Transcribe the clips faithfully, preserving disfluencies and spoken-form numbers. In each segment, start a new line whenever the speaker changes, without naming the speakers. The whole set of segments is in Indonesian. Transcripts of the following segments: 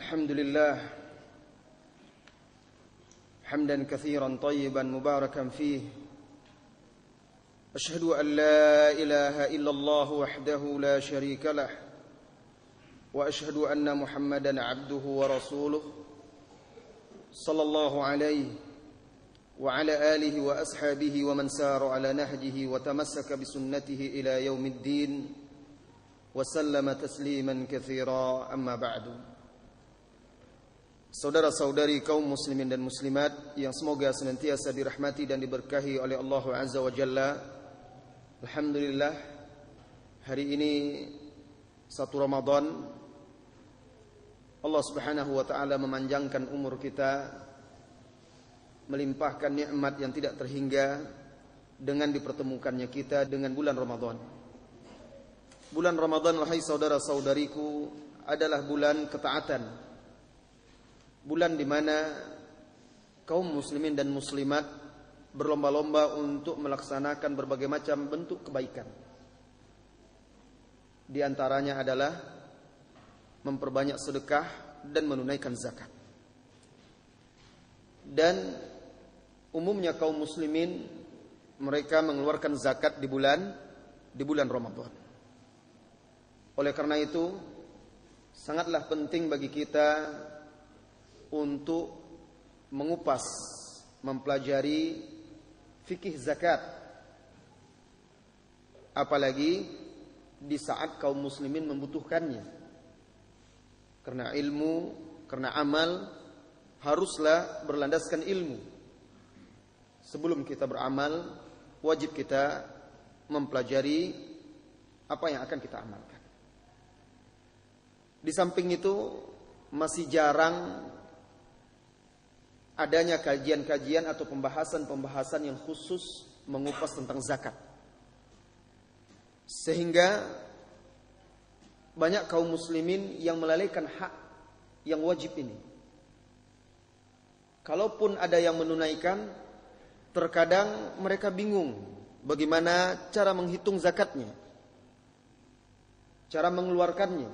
الحمد لله حمدا كثيرا طيبا مباركا فيه أشهد أن لا إله إلا الله وحده لا شريك له وأشهد أن محمدا عبده ورسوله صلى الله عليه وعلى آله وأصحابه ومن سار على نهجه وتمسك بسنته إلى يوم الدين وسلم تسليما كثيرا أما بعد. Saudara-saudari kaum muslimin dan muslimat yang semoga senantiasa dirahmati dan diberkahi oleh Allah Azza wa Jalla. Alhamdulillah, hari ini satu Ramadan, Allah Subhanahu wa taala memanjangkan umur kita, melimpahkan nikmat yang tidak terhingga dengan dipertemukannya kita dengan bulan Ramadan. Bulan Ramadan, wahai saudara-saudariku, adalah bulan ketaatan. Bulan di mana kaum muslimin dan muslimat berlomba-lomba untuk melaksanakan berbagai macam bentuk kebaikan. Di antaranya adalah memperbanyak sedekah dan menunaikan zakat. Dan umumnya kaum muslimin mereka mengeluarkan zakat di bulan di bulan Ramadan. Oleh karena itu, sangatlah penting bagi kita untuk mengupas, mempelajari fikih zakat, apalagi di saat kaum muslimin membutuhkannya. Karena ilmu, karena amal haruslah berlandaskan ilmu. Sebelum kita beramal, wajib kita mempelajari apa yang akan kita amalkan. Di samping itu, masih jarang adanya kajian-kajian atau pembahasan-pembahasan yang khusus mengupas tentang zakat. Sehingga banyak kaum muslimin yang melalaikan hak yang wajib ini. Kalaupun ada yang menunaikan, terkadang mereka bingung bagaimana cara menghitung zakatnya, cara mengeluarkannya.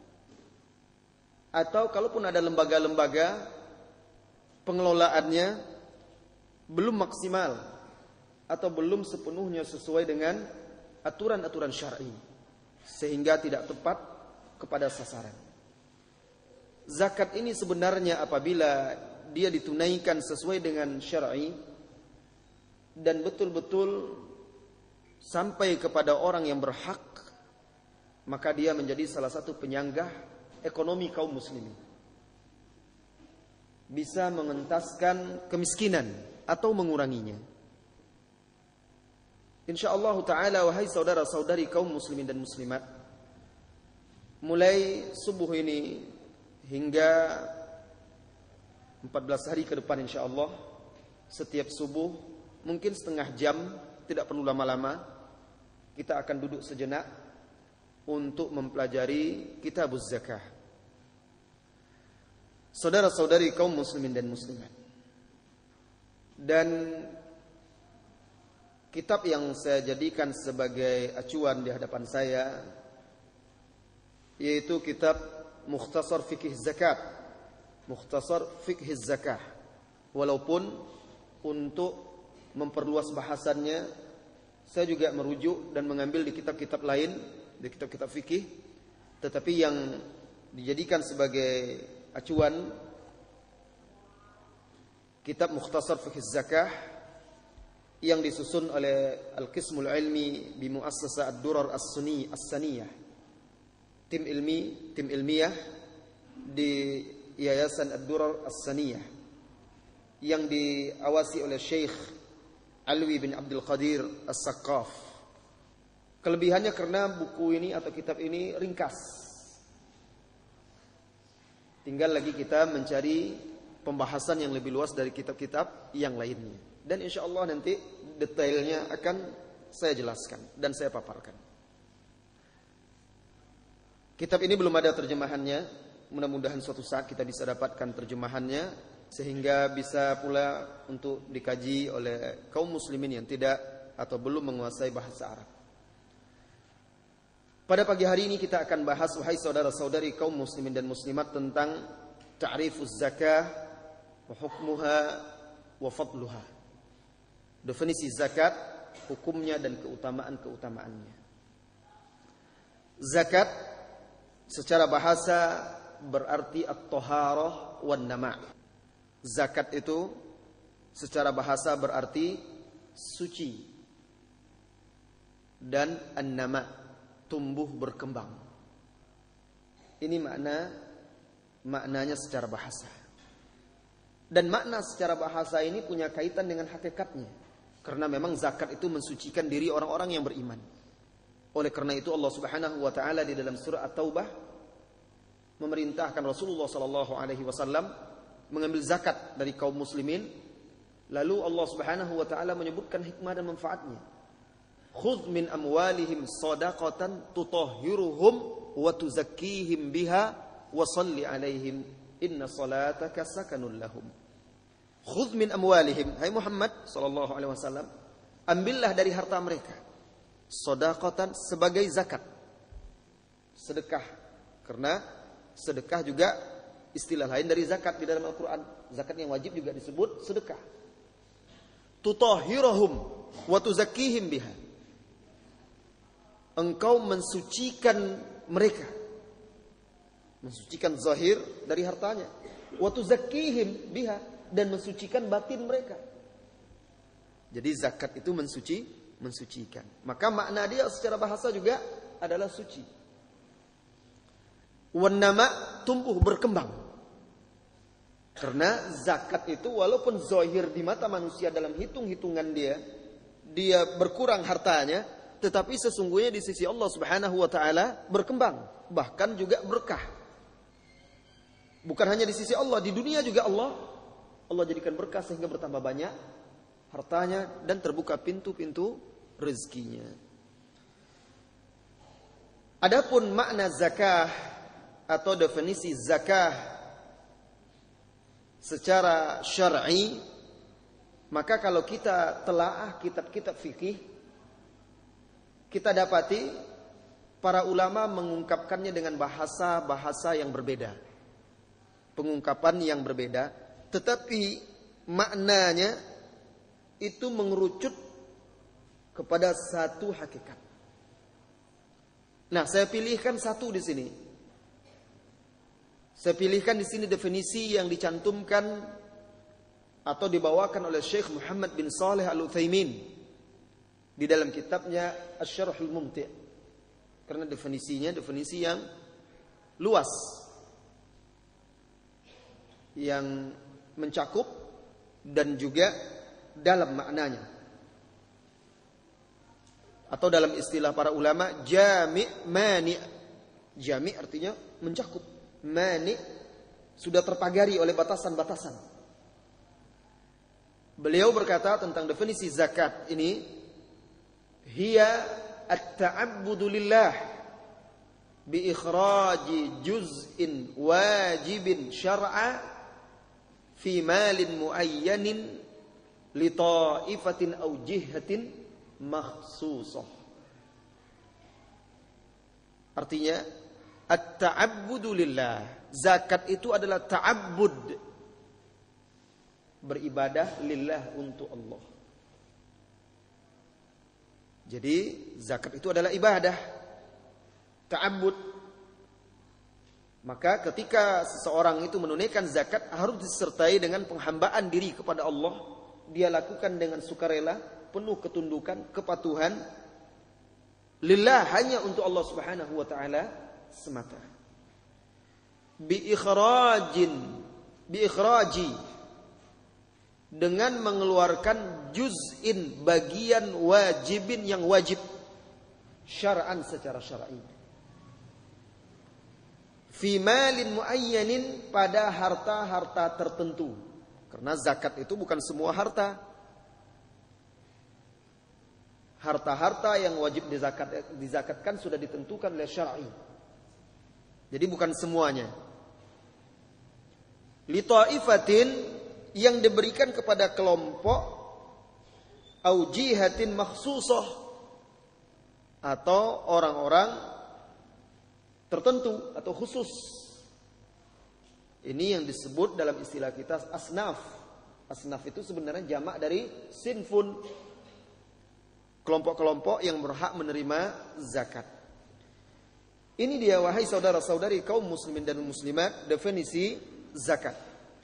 Atau kalaupun ada lembaga-lembaga pengelolaannya belum maksimal atau belum sepenuhnya sesuai dengan aturan-aturan syar'i, sehingga tidak tepat kepada sasaran. Zakat ini sebenarnya apabila dia ditunaikan sesuai dengan syar'i dan betul-betul sampai kepada orang yang berhak, maka dia menjadi salah satu penyanggah ekonomi kaum muslimin. Bisa mengentaskan kemiskinan atau menguranginya. InsyaAllah ta'ala, wahai saudara-saudari kaum muslimin dan muslimat, mulai subuh ini hingga empat belas hari ke depan insyaallah, setiap subuh mungkin setengah jam, tidak perlu lama-lama, kita akan duduk sejenak untuk mempelajari Kitabuz Zakah. Saudara-saudari kaum muslimin dan muslimat, dan kitab yang saya jadikan sebagai acuan di hadapan saya yaitu kitab Mukhtasar Fikih Zakat, Mukhtasar Fikih Zakah. Walaupun untuk memperluas bahasannya, saya juga merujuk dan mengambil di kitab-kitab lain, di kitab-kitab fikih, tetapi yang dijadikan sebagai acuan kitab Mukhtasar Fikih Zakah yang disusun oleh Al-Qismul Ilmi bi Muassasah Ad-Durar As-Sunni As-Saniyah, tim ilmi, tim ilmiah di Yayasan Ad-Durar As-Saniyah yang diawasi oleh Syekh Alwi bin Abdul Qadir As-Saqqaf. Kelebihannya karena buku ini atau kitab ini ringkas. Tinggal lagi kita mencari pembahasan yang lebih luas dari kitab-kitab yang lainnya. Dan insya Allah nanti detailnya akan saya jelaskan dan saya paparkan. Kitab ini belum ada terjemahannya. Mudah-mudahan suatu saat kita bisa dapatkan terjemahannya, sehingga bisa pula untuk dikaji oleh kaum muslimin yang tidak atau belum menguasai bahasa Arab. Pada pagi hari ini kita akan bahas, wahai saudara-saudari kaum muslimin dan muslimat, tentang ta'rifuz zakah wa hukmuha wa fadluha. Definisi zakat, hukumnya dan keutamaan-keutamaannya. Zakat secara bahasa berarti at-taharah wan nama'. Zakat itu secara bahasa berarti suci dan an-nama', tumbuh berkembang. Ini makna maknanya secara bahasa. Dan makna secara bahasa ini punya kaitan dengan hakikatnya. Karena memang zakat itu mensucikan diri orang-orang yang beriman. Oleh karena itu Allah Subhanahu wa taala di dalam surah At-Taubah memerintahkan Rasulullah sallallahu alaihi wasallam mengambil zakat dari kaum muslimin. Lalu Allah Subhanahu wa taala menyebutkan hikmah dan manfaatnya. Khudh min amwalihim shadaqatan tutahhiruhum wa tuzakkihim biha wa shalli alaihim inna salataka sakanun lahum. Khudh min amwalihim, hai Muhammad sallallahu alaihi wasallam, ambillah dari harta mereka shadaqatan sebagai zakat, sedekah. Karena sedekah juga istilah lain dari zakat di dalam Al-Qur'an. Zakat yang wajib juga disebut sedekah. Tutahhiruhum wa tuzakkihim biha. Engkau mensucikan mereka, mensucikan zahir dari hartanya, wa tuzakkihim biha, dan mensucikan batin mereka. Jadi zakat itu mensuci, mensucikan. Maka makna dia secara bahasa juga adalah suci. Wan nama', tumbuh berkembang. Karena zakat itu walaupun zahir di mata manusia dalam hitung-hitungan dia, dia berkurang hartanya, tetapi sesungguhnya di sisi Allah Subhanahu wa taala berkembang, bahkan juga berkah. Bukan hanya di sisi Allah, di dunia juga Allah Allah jadikan berkah sehingga bertambah banyak hartanya dan terbuka pintu-pintu rezekinya. Adapun makna zakah atau definisi zakah secara syar'i, maka kalau kita telaah kitab-kitab fikih, kita dapati para ulama mengungkapkannya dengan bahasa-bahasa yang berbeda. Pengungkapan yang berbeda, tetapi maknanya itu mengerucut kepada satu hakikat. Nah, saya pilihkan satu di sini. Saya pilihkan di sini definisi yang dicantumkan atau dibawakan oleh Syekh Muhammad bin Shalih Al-Utsaimin di dalam kitabnya Asy-Syarhul Mumti'. Karena definisinya definisi yang luas, yang mencakup dan juga dalam maknanya. Atau dalam istilah para ulama, jami' mani'. Jami' artinya mencakup, mani' sudah terpagari oleh batasan-batasan. Beliau berkata tentang definisi zakat ini, hiya at-ta'abbudu lillah bi ikhraji juz'in wajibin syar'a fi malin muayyanin li ta'ifatin aw jihatin makhsusah. Artinya at-ta'abbudu lillah, zakat itu adalah ta'abbud, beribadah lillah, untuk Allah. Jadi zakat itu adalah ibadah, ta'abbud. Maka ketika seseorang itu menunaikan zakat harus disertai dengan penghambaan diri kepada Allah. Dia lakukan dengan sukarela, penuh ketundukan, kepatuhan lillah, hanya untuk Allah Subhanahu wa taala semata. Bi ikhrajin, bi ikhraji, dengan mengeluarkan juz'in, bagian wajibin yang wajib syar'an, secara syar'i, fi malin muayyanin, pada harta-harta tertentu. Karena zakat itu bukan semua harta. Harta-harta yang wajib dizakat, dizakatkan sudah ditentukan oleh syar'i. Jadi bukan semuanya. Li ta'ifatin, yang diberikan kepada kelompok, au jihatin makhsusah, atau orang-orang tertentu atau khusus. Ini yang disebut dalam istilah kita asnaf. Asnaf itu sebenarnya jamak dari sinfun. Kelompok-kelompok yang berhak menerima zakat. Ini dia wahai saudara-saudari kaum muslimin dan muslimat definisi zakat.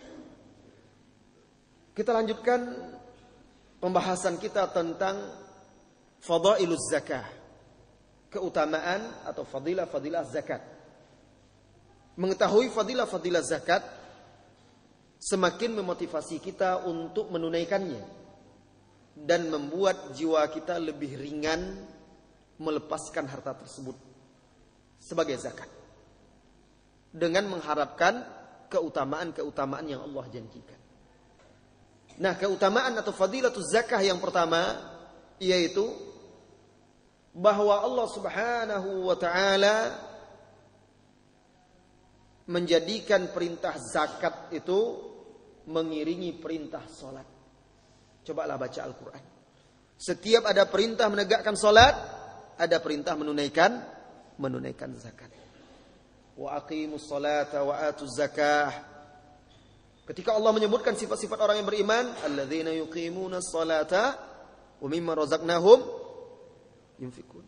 Kita lanjutkan pembahasan kita tentang fadailuz zakah. Keutamaan atau fadilah-fadilah zakat. Mengetahui fadilah-fadilah zakat semakin memotivasi kita untuk menunaikannya dan membuat jiwa kita lebih ringan melepaskan harta tersebut sebagai zakat dengan mengharapkan keutamaan-keutamaan yang Allah janjikan. Nah, keutamaan atau fadilatuz zakah yang pertama yaitu bahwa Allah Subhanahu wa taala menjadikan perintah zakat itu mengiringi perintah salat. Cobalah baca Al-Qur'an. Setiap ada perintah menegakkan salat, ada perintah menunaikan menunaikan zakat. Wa aqimus salata wa atuz zakah. Ketika Allah menyebutkan sifat-sifat orang yang beriman, alladzina yuqimunas salata wa mimma razaqnahum yunfikun.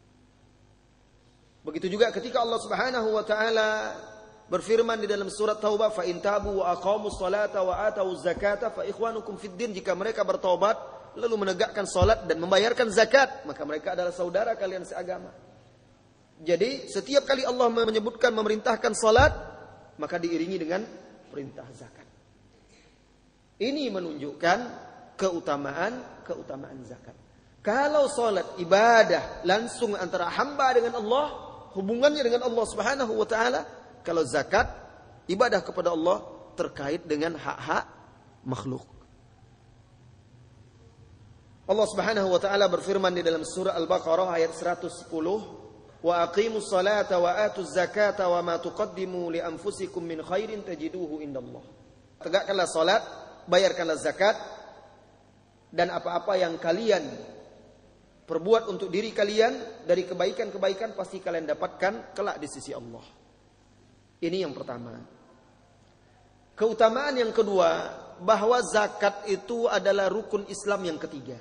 Begitu juga ketika Allah Subhanahu wa taala berfirman di dalam surat Taubah, fa in tabu wa aqamus salata wa atuz zakata fa ikhwanukum fid din. Jika mereka bertaubat lalu menegakkan salat dan membayarkan zakat, maka mereka adalah saudara kalian seagama. Jadi setiap kali Allah menyebutkan memerintahkan salat, maka diiringi dengan perintah zakat. Ini menunjukkan keutamaan keutamaan zakat. Kalau salat ibadah langsung antara hamba dengan Allah, hubungannya dengan Allah Subhanahu wa taala, kalau zakat ibadah kepada Allah terkait dengan hak-hak makhluk. Allah Subhanahu wa taala berfirman di dalam surah Al-Baqarah ayat seratus sepuluh, wa aqimus salata wa atuz zakata wa ma tuqaddimu li anfusikum min khairin tajiduhu indallah. Tegakkanlah salat, bayarkanlah zakat, dan apa-apa yang kalian perbuat untuk diri kalian dari kebaikan-kebaikan pasti kalian dapatkan kelak di sisi Allah. Ini yang pertama. Keutamaan yang kedua, bahwa zakat itu adalah rukun Islam yang ketiga.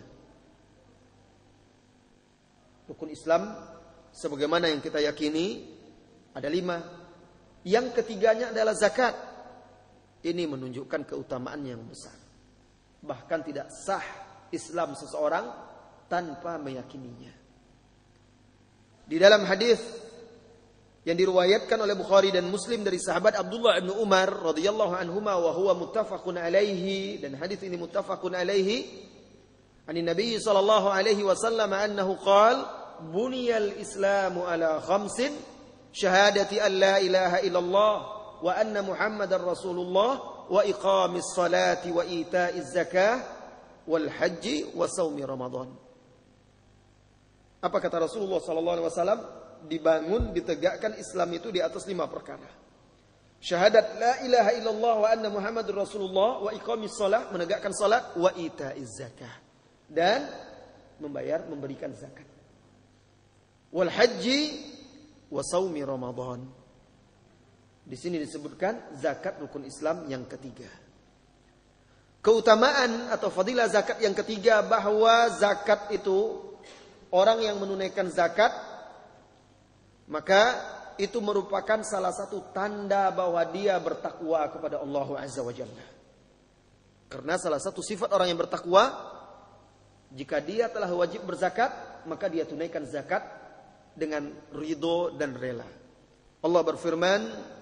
Rukun Islam sebagaimana yang kita yakini ada lima. Yang ketiganya adalah zakat. Ini menunjukkan keutamaan yang besar. Bahkan tidak sah Islam seseorang tanpa meyakininya. Di dalam hadis yang diriwayatkan oleh Bukhari dan Muslim dari sahabat Abdullah bin Umar radhiyallahu anhuma wa huwa muttafaqun alaihi, dan hadis ini muttafaqun alaihi, ani Nabi sallallahu alaihi wasallam annahu qala buniyal islamu ala khamsin syahadati an la ilaha illallah wa anna muhammadar rasulullah wa iqamis salati wa ita'iz zakah wal haji wa saumi ramadan. Apa kata Rasulullah sallallahu alaihi wasallam? Dibangun, ditegakkan Islam itu di atas lima perkara. Syahadat la ilaha illallah wa anna muhammadur rasulullah wa iqamis salat, menegakkan salat, wa ita'iz zakah, dan membayar, memberikan zakat. Wal haji wa saumi ramadan. Di sini disebutkan zakat rukun Islam yang ketiga. Keutamaan atau fadilah zakat yang ketiga, bahwa zakat itu, orang yang menunaikan zakat, maka itu merupakan salah satu tanda bahwa dia bertakwa kepada Allah Azza wa Jalla. Karena salah satu sifat orang yang bertakwa, jika dia telah wajib berzakat, maka dia tunaikan zakat dengan ridho dan rela. Allah berfirman,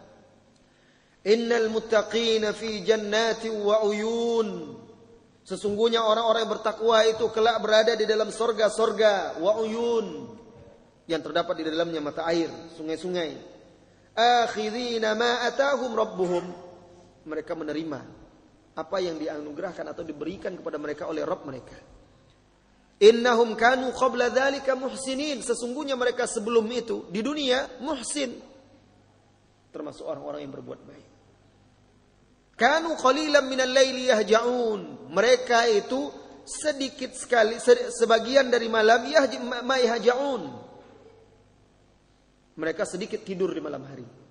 innal muttaqina fi jannati wa uyun. Sesungguhnya orang-orang yang bertakwa itu kelak berada di dalam sorga-sorga, wa uyun, yang terdapat di dalamnya mata air, sungai-sungai. Akhidhina ma atahum rabbuhum. Mereka menerima apa yang dianugerahkan atau diberikan kepada mereka oleh Rabb mereka. Innahum kanu qabla dzalika muhsinin. Sesungguhnya mereka sebelum itu di dunia muhsin, termasuk orang-orang yang berbuat baik. Kanu qalilan minal laili yahja'un. Mereka itu sedikit sekali, sebagian dari malam yahja'un. Mereka sedikit tidur di malam hari.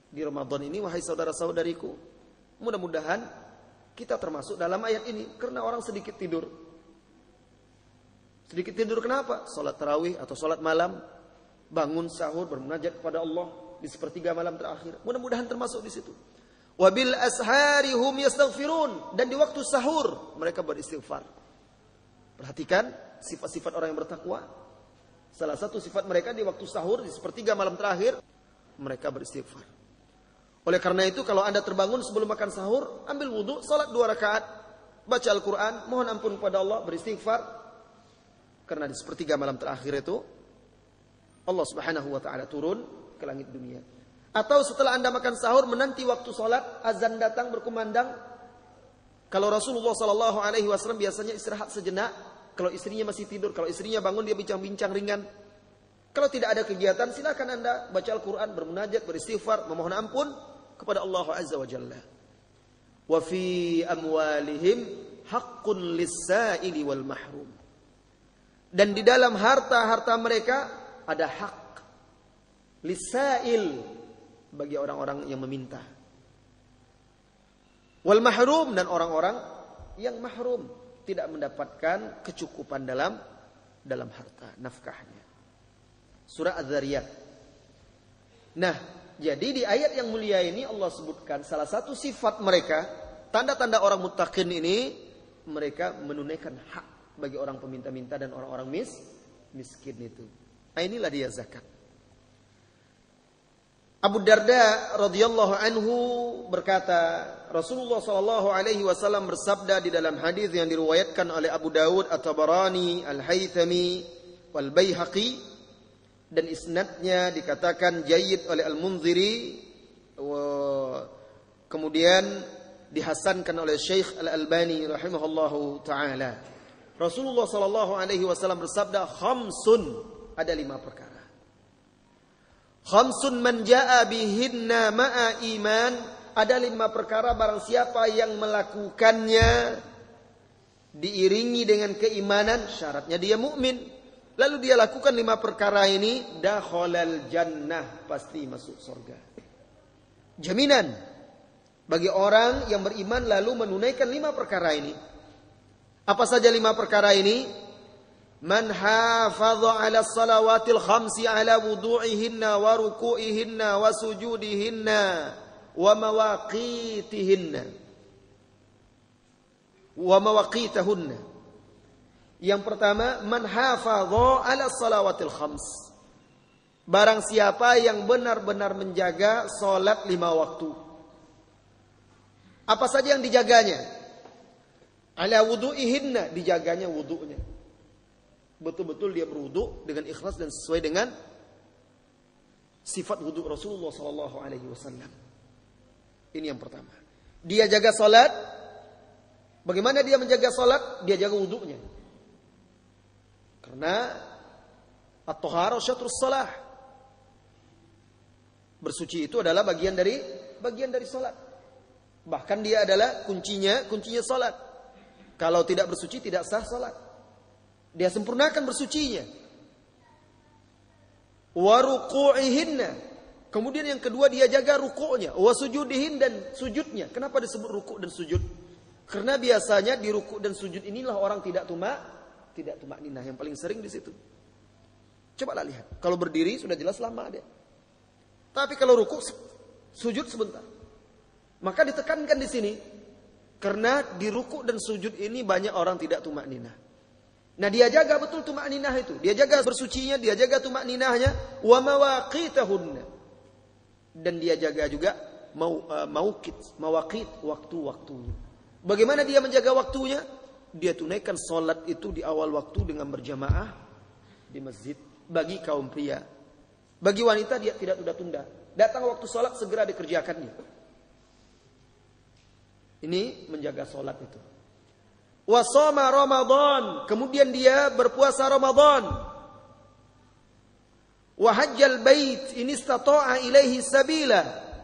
di Ramadan ini, wahai saudara-saudariku, mudah-mudahan kita termasuk dalam ayat ini. Karena orang sedikit tidur. Sedikit tidur kenapa? Salat tarawih atau salat malam, bangun sahur bermunajat kepada Allah di sepertiga malam terakhir. Mudah-mudahan termasuk di situ. Wabil ashari hum yastaghfirun, dan di waktu sahur mereka beristighfar. Perhatikan sifat-sifat orang yang bertakwa. Salah satu sifat mereka di waktu sahur di sepertiga malam terakhir mereka beristighfar. Oleh karena itu kalau Anda terbangun sebelum makan sahur, ambil wudu, salat dua rakaat, baca Al-Quran, mohon ampun kepada Allah, beristighfar. Karena di sepertiga malam terakhir itu Allah Subhanahu wa taala turun ke langit dunia. Atau setelah Anda makan sahur menanti waktu salat, azan datang berkumandang. Kalau Rasulullah sallallahu alaihi wasallam biasanya istirahat sejenak, kalau istrinya masih tidur, kalau istrinya bangun dia bincang-bincang ringan. Kalau tidak ada kegiatan, silakan Anda baca Al-Quran, bermunajat, beristighfar, memohon ampun kepada Allah Azza wa Jalla. Wa fi amwalihim haqqun lis-sa'ili wal mahrum. Dan di dalam harta-harta mereka ada hak lis-sa'il, bagi orang-orang yang meminta. Wal mahrum, dan orang-orang yang mahrum, tidak mendapatkan kecukupan dalam dalam harta nafkahnya. Surah Az-Zariyat. Nah, jadi di ayat yang mulia ini Allah sebutkan salah satu sifat mereka, tanda-tanda orang muttaqin ini, mereka menunaikan hak bagi orang peminta-minta dan orang-orang mis, miskin itu. Nah, inilah dia zakat. Abu Darda radhiyallahu anhu berkata, Rasulullah sallallahu alaihi wasallam bersabda di dalam hadis yang diriwayatkan oleh Abu Dawud, At-Tabarani, Al-Haythami, wal Baihaqi, dan isnadnya dikatakan jayyid oleh Al-Munziri, kemudian dihasankan oleh Syekh Al-Albani rahimahullahu taala. Rasulullah sallallahu alaihi wasallam bersabda, khamsun, ada lima perkara. Khamsun man jaa bihinna ma'a iman, ada lima perkara barang siapa yang melakukannya diiringi dengan keimanan, syaratnya dia mukmin. Lalu dia lakukan lima perkara ini, dakhalal jannah, pasti masuk surga. Jaminan bagi orang yang beriman lalu menunaikan lima perkara ini. Apa saja lima perkara ini? Man hafadha ala salawatil khamsi ala wudu'ihinna wa ruku'ihinna wa sujudihinna wa mawaqitihinna wa mawaqitahunna. Yang pertama, man hafadha ala salawatil khams, barang siapa yang benar-benar menjaga salat lima waktu. Apa saja yang dijaganya? Ala wudu'ihinna, dijaganya wudu'nya. Betul-betul dia berwudu dengan ikhlas dan sesuai dengan sifat wudu Rasulullah sallallahu alaihi wasallam. Ini yang pertama. Dia jaga salat. Bagaimana dia menjaga salat? Dia jaga wudunya. Karena at-taharah syatrus shalah. Bersuci itu adalah bagian dari bagian dari salat. Bahkan dia adalah kuncinya, kuncinya salat. Kalau tidak bersuci tidak sah salat. Dia sempurnakan bersucinya. Wa ruku'ihinna. Kemudian yang kedua dia jaga rukuknya. Wa sujudihin, dan sujudnya. Kenapa disebut rukuk dan sujud? Karena biasanya di rukuk dan sujud inilah orang tidak tumak, tidak tumak ninah, yang paling sering di situ. Cobalah lihat. Kalau berdiri sudah jelas lama dia. Tapi kalau rukuk, sujud sebentar. Maka ditekankan di sini. Karena di rukuk dan sujud ini banyak orang tidak tumak ninah. Nah, dia jaga betul tumak ninah itu. Dia jaga bersucinya, dia jaga tumak ninahnya. Wa mawaqitahunna. Dan dia jaga juga mau, uh, mauqit, mawaqit, waktu-waktunya. Bagaimana dia menjaga waktunya? Dia tunaikan solat itu di awal waktu dengan berjamaah di masjid. Bagi kaum pria. Bagi wanita dia tidak tunda-tunda. Datang waktu solat segera dikerjakannya. Ini menjaga solat itu. Wasoma Ramadan, kemudian dia berpuasa Ramadan. Wahajjal bait in istata'a ilaihi sabila,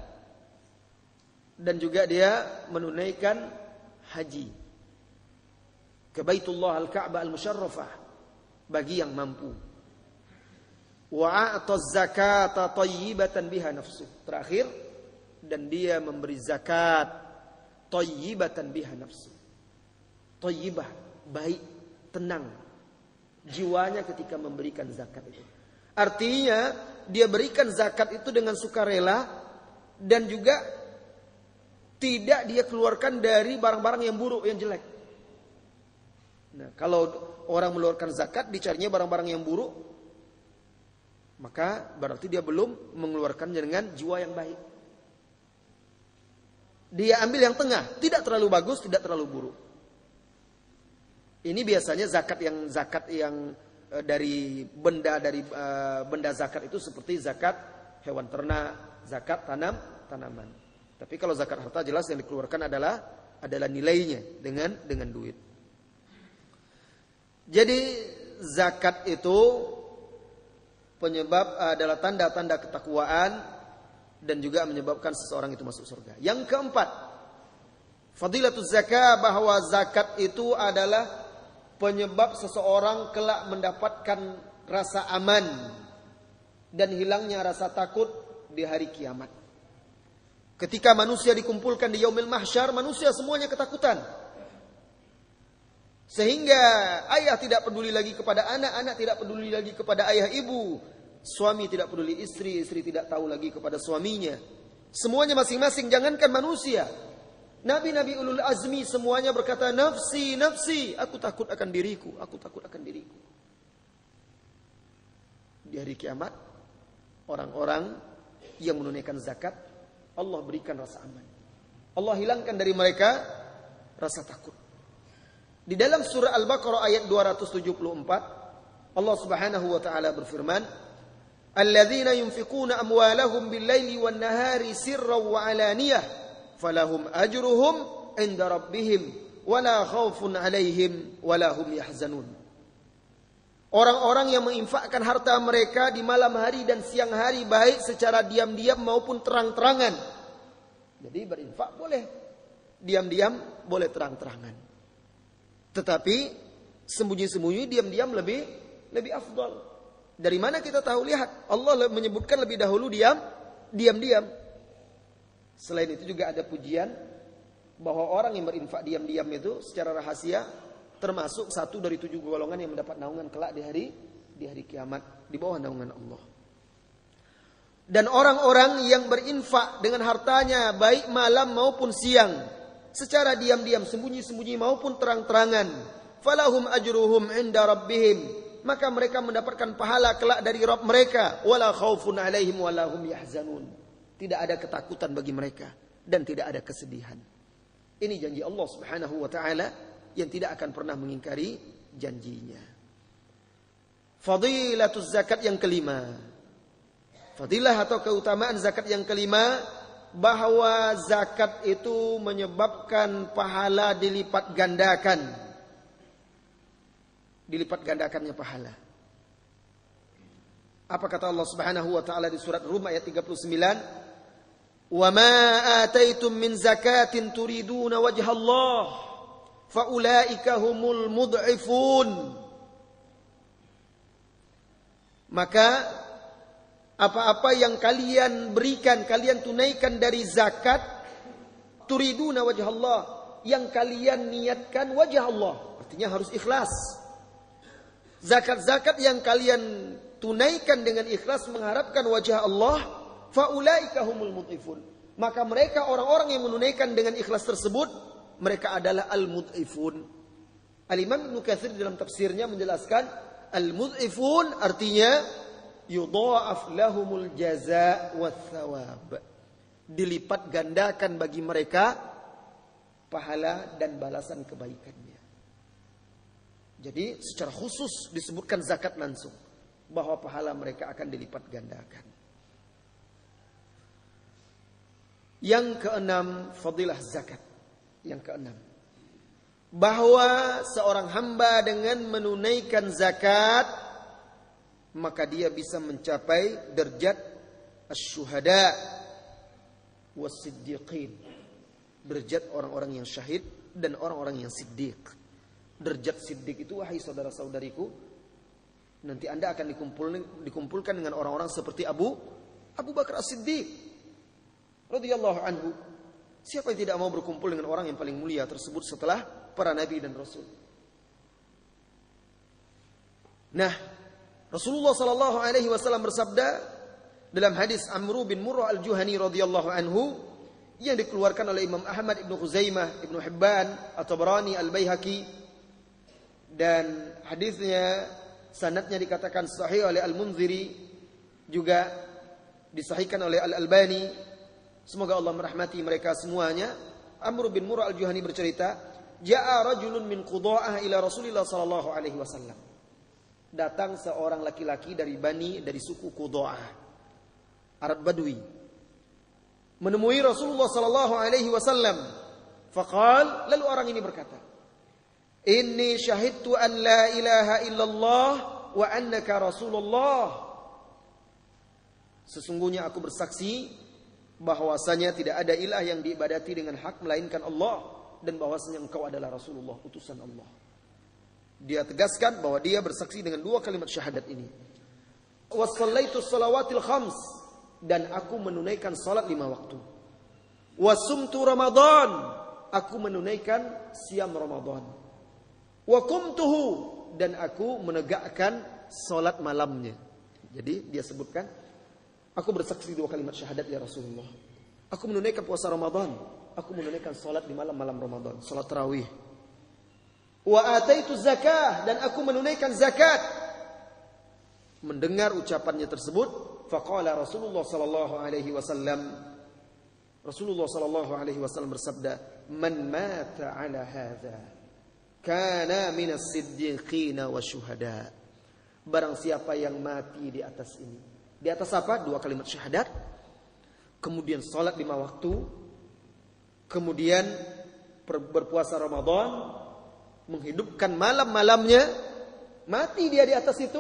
dan juga dia menunaikan haji ke Baitullah Al-Ka'bah Al-Musharrafah bagi yang mampu. Wa a'ta zakata tayyibatan biha nafsuh. Terakhir, dan dia memberi zakat, thayyibatan biha nafsu. Thayyibah, baik, tenang jiwanya ketika memberikan zakat itu. Artinya dia berikan zakat itu dengan sukarela dan juga tidak dia keluarkan dari barang-barang yang buruk, yang jelek. Nah, kalau orang mengeluarkan zakat dicarinya barang-barang yang buruk, maka berarti dia belum mengeluarkannya dengan jiwa yang baik. Dia ambil yang tengah, tidak terlalu bagus, tidak terlalu buruk. Ini biasanya zakat yang zakat yang e, dari benda dari e, benda zakat itu seperti zakat hewan ternak, zakat tanam tanaman. Tapi kalau zakat harta jelas yang dikeluarkan adalah adalah nilainya dengan dengan duit. Jadi zakat itu penyebab adalah tanda-tanda ketakwaan dan juga menyebabkan seseorang itu masuk surga. Yang keempat, fadilatuz zakah, bahwa zakat itu adalah penyebab seseorang kelak mendapatkan rasa aman dan hilangnya rasa takut di hari kiamat. Ketika manusia dikumpulkan di yaumil mahsyar, manusia semuanya ketakutan. Sehingga ayah tidak peduli lagi kepada anak, anak tidak peduli lagi kepada ayah ibu, suami tidak peduli istri, istri tidak tahu lagi kepada suaminya. Semuanya masing-masing, jangankan manusia. Nabi-nabi ulul azmi semuanya berkata, nafsi, nafsi, aku takut akan diriku, aku takut akan diriku. Di hari kiamat, orang-orang yang menunaikan zakat, Allah berikan rasa aman. Allah hilangkan dari mereka rasa takut. Di dalam surah Al-Baqarah ayat dua ratus tujuh puluh empat, Allah Subhanahu wa taala berfirman, "Alladzina yunfiquna amwalahum bil-laili wan-nahari sirran wa 'alaniyah, falahum ajruhum 'inda rabbihim wala khaufun 'alaihim wala hum yahzanun." Orang-orang yang menginfakkan harta mereka di malam hari dan siang hari, baik secara diam-diam maupun terang-terangan. Jadi berinfak boleh diam-diam, boleh terang-terangan. Tetapi sembunyi-sembunyi, diam-diam lebih lebih afdal. Dari mana kita tahu? Lihat, Allah menyebutkan lebih dahulu diam, diam-diam. Selain itu juga ada pujian bahwa orang yang berinfak diam-diam itu secara rahasia termasuk satu dari tujuh golongan yang mendapat naungan kelak di hari di hari kiamat di bawah naungan Allah. Dan orang-orang yang berinfak dengan hartanya baik malam maupun siang, secara diam-diam, sembunyi-sembunyi maupun terang-terangan, falahum ajruhum 'inda rabbihim, maka mereka mendapatkan pahala kelak dari Rabb mereka, wala khaufun 'alaihim wala hum yahzanun. Tidak ada ketakutan bagi mereka dan tidak ada kesedihan. Ini janji Allah Subhanahu wa taala yang tidak akan pernah mengingkari janjinya. Fadilatuz zakat yang kelima. Fadilah atau keutamaan zakat yang kelima, bahwa zakat itu menyebabkan pahala dilipat gandakan. Dilipat gandakannya pahala. Apa kata Allah Subhanahu wa taala di surat Rum ayat tiga puluh sembilan? "Wa ma ataitum min zakatin turiduna wajha Allah, fa ulaika humul mud'ifun." Maka apa-apa yang kalian berikan, kalian tunaikan dari zakat, turiduna wajah Allah, yang kalian niatkan wajah Allah, artinya harus ikhlas. Zakat-zakat yang kalian tunaikan dengan ikhlas mengharapkan wajah Allah, faulaika humul mud'ifun. Maka mereka orang-orang yang menunaikan dengan ikhlas tersebut, mereka adalah al-mud'ifun. Al-Imam Ibnu Katsir dalam tafsirnya menjelaskan, al-mud'ifun artinya yudha'af lahumul jazaa' wath-thawab. Dilipat gandakan bagi mereka pahala dan balasan kebaikannya. Jadi secara khusus disebutkan zakat langsung, bahwa pahala mereka akan dilipat gandakan. Yang keenam, fadilah zakat. Yang keenam, bahwa seorang hamba dengan menunaikan zakat, maka dia bisa mencapai derajat asy-syuhada was-siddiqin. Derajat orang-orang yang syahid dan orang-orang yang siddiq. Derajat siddiq itu, wahai saudara-saudariku, nanti Anda akan dikumpul, dikumpulkan dengan orang-orang seperti Abu Abu Bakar As-Siddiq radhiyallahu anhu. Siapa yang tidak mau berkumpul dengan orang yang paling mulia tersebut setelah para nabi dan rasul? Nah, Rasulullah sallallahu alaihi wasallam bersabda dalam hadis Amr bin Murrah al-Juhani radhiyallahu anhu yang dikeluarkan oleh Imam Ahmad, Ibnu Khuzaimah, Ibnu Hibban, At-Tabarani, Al-Baihaqi, dan hadisnya sanadnya dikatakan sahih oleh Al-Munziri, juga disahihkan oleh Al-Albani. Semoga Allah merahmati mereka semuanya. Amr bin Murrah al-Juhani bercerita, ja'a rajulun min Qudaa'ah ila Rasulillah sallallahu alaihi wasallam. Datang seorang laki-laki dari Bani, dari suku Qudaa'ah, Arab Badui, menemui Rasulullah sallallahu alaihi wasallam. Faqal, lalu orang ini berkata, inni syahidtu an la ilaha illallah wa annaka Rasulullah. Sesungguhnya aku bersaksi bahwasanya tidak ada ilah yang diibadati dengan hak melainkan Allah, dan bahwasanya engkau adalah Rasulullah, utusan Allah. Dia tegaskan bahwa dia bersaksi dengan dua kalimat syahadat ini. Wa shallaitu shalawatil khams, dan aku menunaikan salat lima waktu. Wa sumtu Ramadan, aku menunaikan siam Ramadan. Wa qumtuhu, dan aku menegakkan salat malamnya. Jadi dia sebutkan, aku bersaksi dua kalimat syahadat ya Rasulullah. Aku menunaikan puasa Ramadan, aku menunaikan salat di malam-malam Ramadan, salat tarawih. Wa ataitu zakah, dan aku menunaikan zakat. Mendengar ucapannya tersebut, faqala Rasulullah sallallahu alaihi wasallam, Rasulullah sallallahu alaihi wasallam bersabda, man mata ala hadza kana minas siddiqin wasyuhada. Barang siapa yang mati di atas ini, di atas apa? Dua kalimat syahadat, kemudian salat lima waktu, kemudian berpuasa Ramadan, menghidupkan malam-malamnya, mati dia di atas itu,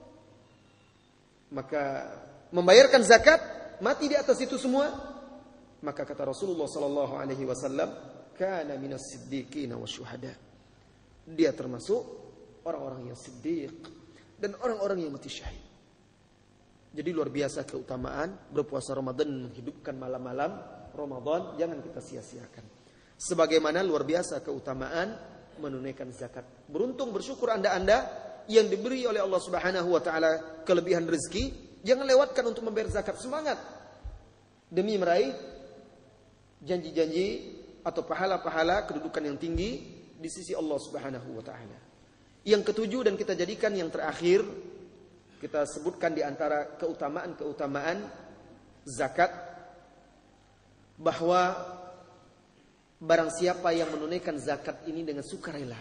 maka membayarkan zakat, mati di atas itu semua, maka kata Rasulullah sallallahu alaihi wasallam, kana minas siddiqin wasyuhada. Dia termasuk orang-orang yang siddiq dan orang-orang yang mati syahid. Jadi luar biasa keutamaan berpuasa Ramadan, menghidupkan malam-malam Ramadan, jangan kita sia-siakan. Sebagaimana luar biasa keutamaan menunaikan zakat. Beruntung, bersyukur anda-anda yang diberi oleh Allah Subhanahu wa taala kelebihan rezeki, jangan lewatkan untuk membayar zakat. Semangat demi meraih janji-janji atau pahala-pahala kedudukan yang tinggi di sisi Allah Subhanahu wa taala. Yang ketujuh, dan kita jadikan yang terakhir, kita sebutkan di antara keutamaan-keutamaan zakat, bahwa barang siapa yang menunaikan zakat ini dengan sukarela,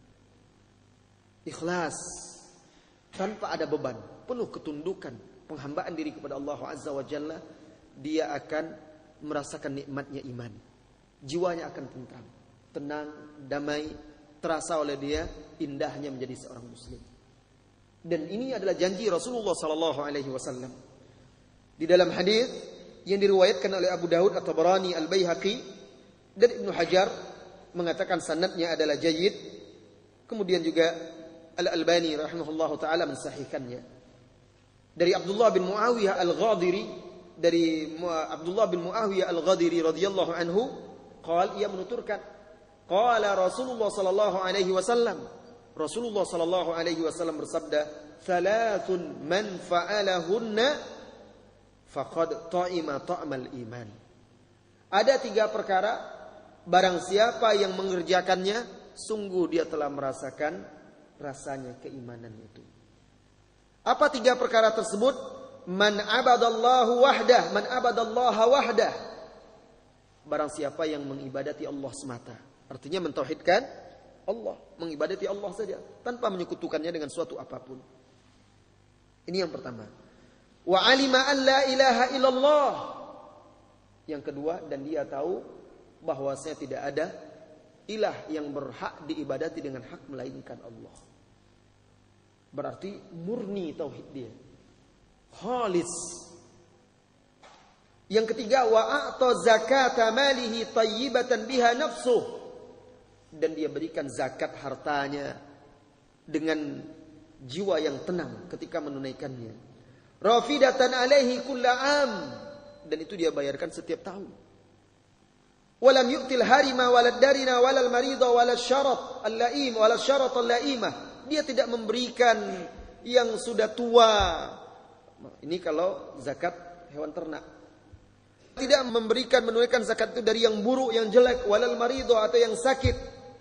ikhlas, tanpa ada beban, penuh ketundukan, penghambaan diri kepada Allah Azza wa Jalla, dia akan merasakan nikmatnya iman. Jiwanya akan tentram, tenang, damai, terasa oleh dia indahnya menjadi seorang muslim. Dan ini adalah janji Rasulullah sallallahu alaihi wasallam. Di dalam hadis yang diriwayatkan oleh Abu Daud, At-Tabarani, Al-Baihaqi, dan Ibnu Hajar mengatakan sanadnya adalah jayyid. Kemudian juga Al-Albani rahimahullahu taala mensahihkannya. Dari Abdullah bin Muawiyah Al-Ghadiri, dari Abdullah bin Muawiyah Al-Ghadiri radhiyallahu anhu, qala, ia menuturkan, qala Rasulullah sallallahu alaihi wasallam, Rasulullah sallallahu alaihi wasallam bersabda, "Thalathun man fa'alahunna faqad ta'ima ta'mal iman." Ada tiga perkara, barang siapa yang mengerjakannya, sungguh dia telah merasakan rasanya keimanan itu. Apa tiga perkara tersebut? Man abadallahu wahdah, man abadallaha wahdah. Barang siapa yang mengibadati Allah semata. Artinya mentauhidkan Allah, mengibadati Allah saja tanpa menyekutukannya dengan suatu apapun. Ini yang pertama. Wa alima an la ilaha illallah. Yang kedua, dan dia tahu bahwasanya tidak ada ilah yang berhak diibadati dengan hak melainkan Allah. Berarti murni tauhid dia, khalis. Yang ketiga, wa a'ta zakata malihi tayyibatan biha nafsuh. Dan dia berikan zakat hartanya dengan jiwa yang tenang ketika menunaikannya. Rafidatan alaihi kulla am. dan itu dia bayarkan setiap tahun. Walam yu'til harima walad darina walal marida walal syarat al-la'im walal syarat al-la'imah. Dia tidak memberikan yang sudah tua. Ini kalau zakat hewan ternak. Tidak memberikan menunaikan zakat itu dari yang buruk, yang jelek, walal marida atau yang sakit.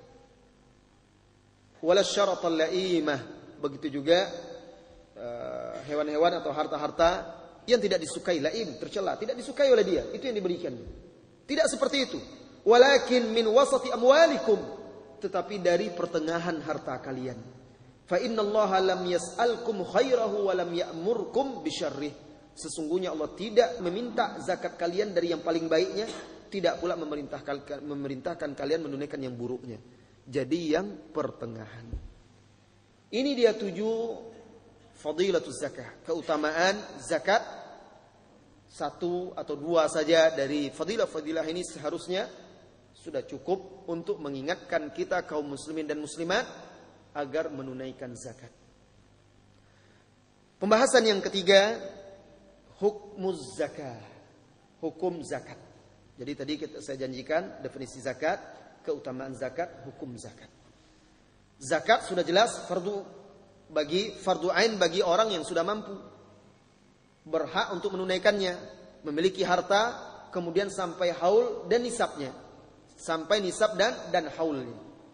Walal syarat al-la'imah. Begitu juga uh, hewan-hewan atau harta-harta yang tidak disukai, la'im, tercela, tidak disukai oleh dia, itu yang diberikan. Tidak seperti itu. Walakin min wasati amwalikum, tetapi dari pertengahan harta kalian. Fa innallaha lam yas'alkum khairahu wa lam ya'murkum bisyarrih. Sesungguhnya Allah tidak meminta zakat kalian dari yang paling baiknya, tidak pula memerintahkan memerintahkan kalian menunaikan yang buruknya. Jadi yang pertengahan. Ini dia tujuh fadilatul zakah, keutamaan zakat. Satu atau dua saja dari fadilah-fadilah ini seharusnya sudah cukup untuk mengingatkan kita kaum muslimin dan muslimat agar menunaikan zakat. Pembahasan yang ketiga, hukmuz zakah, hukum zakat. Jadi tadi kita, saya janjikan definisi zakat, keutamaan zakat, hukum zakat. Zakat sudah jelas fardu bagi fardu ain bagi orang yang sudah mampu, berhak untuk menunaikannya, memiliki harta, kemudian sampai haul dan nisabnya, sampai nisab dan dan haulnya.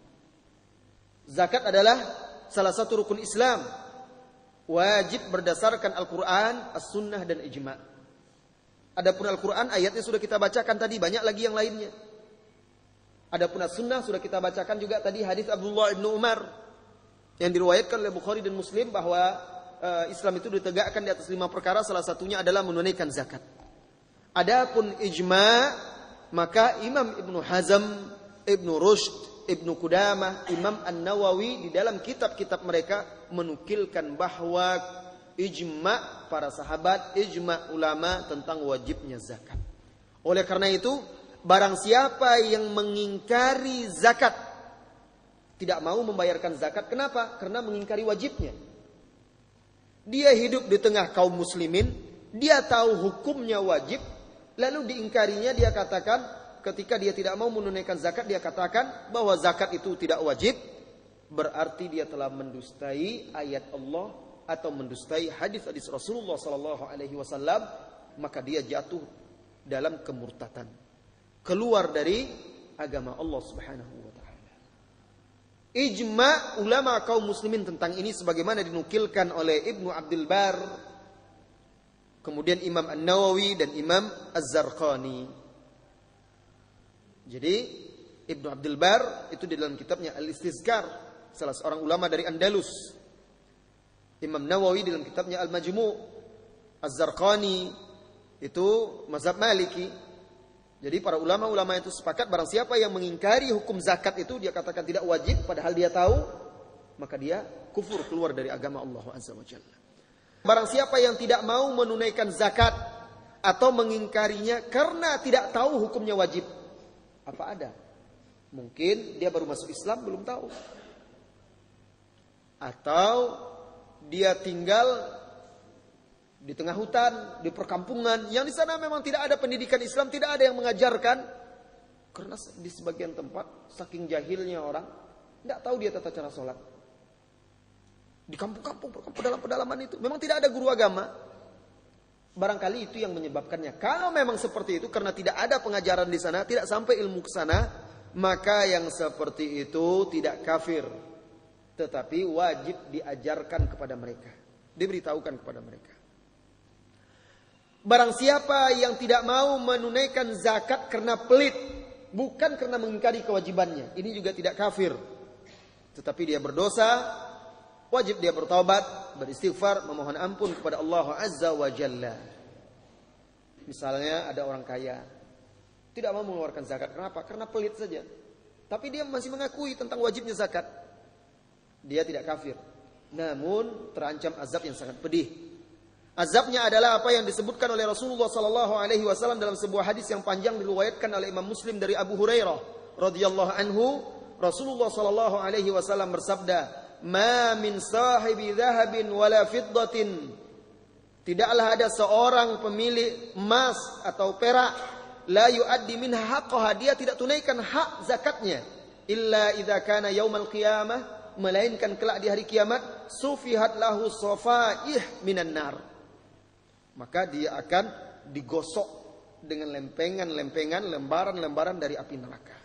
Zakat adalah salah satu rukun Islam, wajib berdasarkan Al-Quran, As-Sunnah dan Ijma'. Adapun Al-Quran ayatnya sudah kita bacakan tadi, banyak lagi yang lainnya. Adapun As-Sunnah sudah kita bacakan juga tadi hadis Abdullah bin Umar yang diriwayatkan oleh Bukhari dan Muslim bahwa uh, Islam itu ditegakkan di atas lima perkara, salah satunya adalah menunaikan zakat. Adapun ijma', maka Imam Ibnu Hazm, Ibnu Rushd, Ibnu Qudamah, Imam An-Nawawi di dalam kitab-kitab mereka menukilkan bahwa ijma' para sahabat, ijma' ulama tentang wajibnya zakat. Oleh karena itu, barang siapa yang mengingkari zakat, tidak mau membayarkan zakat, kenapa? Karena mengingkari wajibnya. Dia hidup di tengah kaum muslimin, dia tahu hukumnya wajib, lalu diingkarinya, dia katakan, ketika dia tidak mau menunaikan zakat, dia katakan bahwa zakat itu tidak wajib, berarti dia telah mendustai ayat Allah atau mendustai hadis-hadis Rasulullah sallallahu alaihi wasallam, maka dia jatuh dalam kemurtatan, keluar dari agama Allah Subhanahu wa taala. Ijma' ulama kaum muslimin tentang ini sebagaimana dinukilkan oleh Ibnu Abdul Bar, kemudian Imam An-Nawawi dan Imam Az-Zarqani. Jadi Ibnu Abdul Bar itu di dalam kitabnya Al-Istizkar, salah seorang ulama dari Andalus. Imam Nawawi dalam kitabnya Al-Majmu', Az-Zarqani itu mazhab Maliki. Jadi para ulama-ulama itu sepakat barang siapa yang mengingkari hukum zakat itu, dia katakan tidak wajib padahal dia tahu, maka dia kufur, keluar dari agama Allah Azza wa Jalla. Barang siapa yang tidak mau menunaikan zakat atau mengingkarinya karena tidak tahu hukumnya wajib, apa ada? Mungkin dia baru masuk Islam belum tahu, atau dia tinggal di tengah hutan, di perkampungan, yang di sana memang tidak ada pendidikan Islam, tidak ada yang mengajarkan. Karena di sebagian tempat, saking jahilnya orang, tidak tahu dia tata cara sholat. Di kampung-kampung, pedalaman-pedalaman itu, memang tidak ada guru agama. Barangkali itu yang menyebabkannya. Kalau memang seperti itu, karena tidak ada pengajaran di sana, tidak sampai ilmu ke sana, maka yang seperti itu tidak kafir, tetapi wajib diajarkan kepada mereka, diberitahukan kepada mereka. Barang siapa yang tidak mau menunaikan zakat karena pelit, bukan karena mengingkari kewajibannya, ini juga tidak kafir, tetapi dia berdosa, wajib dia bertaubat, beristighfar, memohon ampun kepada Allah Azza wa Jalla. Misalnya ada orang kaya, tidak mau mengeluarkan zakat, kenapa? Karena pelit saja, tapi dia masih mengakui tentang wajibnya zakat, dia tidak kafir, namun terancam azab yang sangat pedih. Azabnya adalah apa yang disebutkan oleh Rasulullah sallallahu alaihi wasallam dalam sebuah hadis yang panjang diriwayatkan oleh Imam Muslim dari Abu Hurairah radhiyallahu anhu. Rasulullah sallallahu alaihi wasallam bersabda, "Ma min sahibi dhahabin wala fiddatin Tidaklah ada seorang pemilik emas atau perak la yuaddi minha haqqaha, dia tidak tunaikan hak zakatnya illa idza kana yaumal qiyamah, melainkan kelak di hari kiamat, sufihat lahu safaih minan nar, maka dia akan digosok dengan lempengan-lempengan, lembaran-lembaran dari api neraka.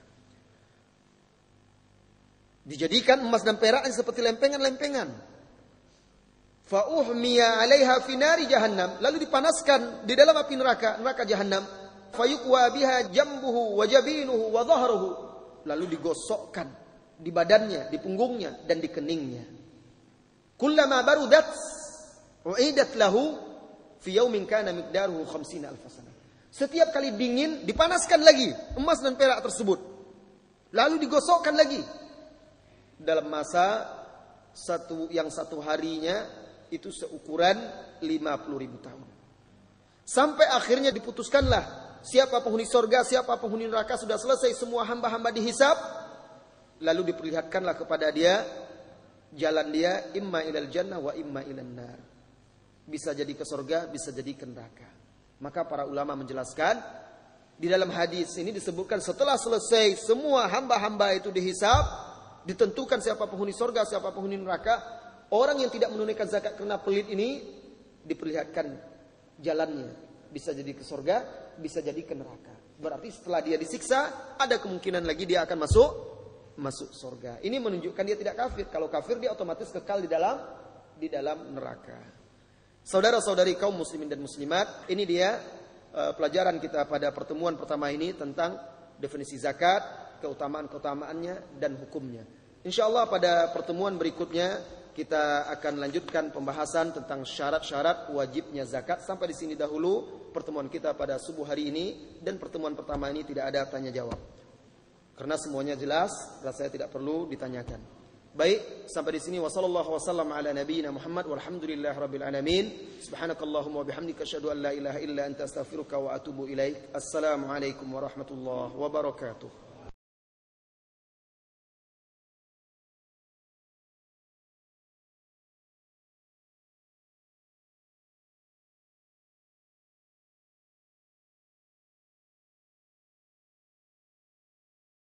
Dijadikan emas dan perak seperti lempengan-lempengan. Fa uhmiya 'alaiha fi nari jahannam, lalu dipanaskan di dalam api neraka, neraka jahannam. Fayuqwa biha jambuhu wa jabinuhu wa dhahruhu, lalu digosokkan di badannya, di punggungnya dan di keningnya. Kullama barudat u'idat lahu fi yaumin kana miqdaruhu khamsina alf sanah. Setiap kali dingin dipanaskan lagi emas dan perak tersebut, lalu digosokkan lagi dalam masa satu yang satu harinya itu seukuran lima puluh ribu tahun. Sampai akhirnya diputuskanlah siapa penghuni surga, siapa penghuni neraka. Sudah selesai semua hamba-hamba dihisab, lalu diperlihatkanlah kepada dia jalan dia, imma ilal jannah wa imma ilan nar. Bisa jadi ke surga, bisa jadi ke neraka. Maka para ulama menjelaskan di dalam hadis ini disebutkan setelah selesai semua hamba-hamba itu dihisab, ditentukan siapa penghuni surga, siapa penghuni neraka. Orang yang tidak menunaikan zakat karena pelit ini diperlihatkan jalannya. Bisa jadi ke surga, bisa jadi ke neraka. Berarti setelah dia disiksa, ada kemungkinan lagi dia akan masuk masuk surga. Ini menunjukkan dia tidak kafir. Kalau kafir dia otomatis kekal di dalam di dalam neraka. Saudara-saudari kaum muslimin dan muslimat, ini dia uh, pelajaran kita pada pertemuan pertama ini tentang definisi zakat, keutamaan-keutamaannya dan hukumnya. Insyaallah pada pertemuan berikutnya kita akan lanjutkan pembahasan tentang syarat-syarat wajibnya zakat. Sampai di sini dahulu pertemuan kita pada subuh hari ini, dan pertemuan pertama ini tidak ada tanya jawab karena semuanya jelas, rasanya tidak perlu ditanyakan. Baik, sampai di sini wasallallahu wasallam ala nabiyyina Muhammad walhamdulillahirabbil alamin. Subhanakallahumma wa bihamdika asyhadu an la ilaha illa anta astaghfiruka wa atubu ilaik. Assalamualaikum warahmatullahi wabarakatuh.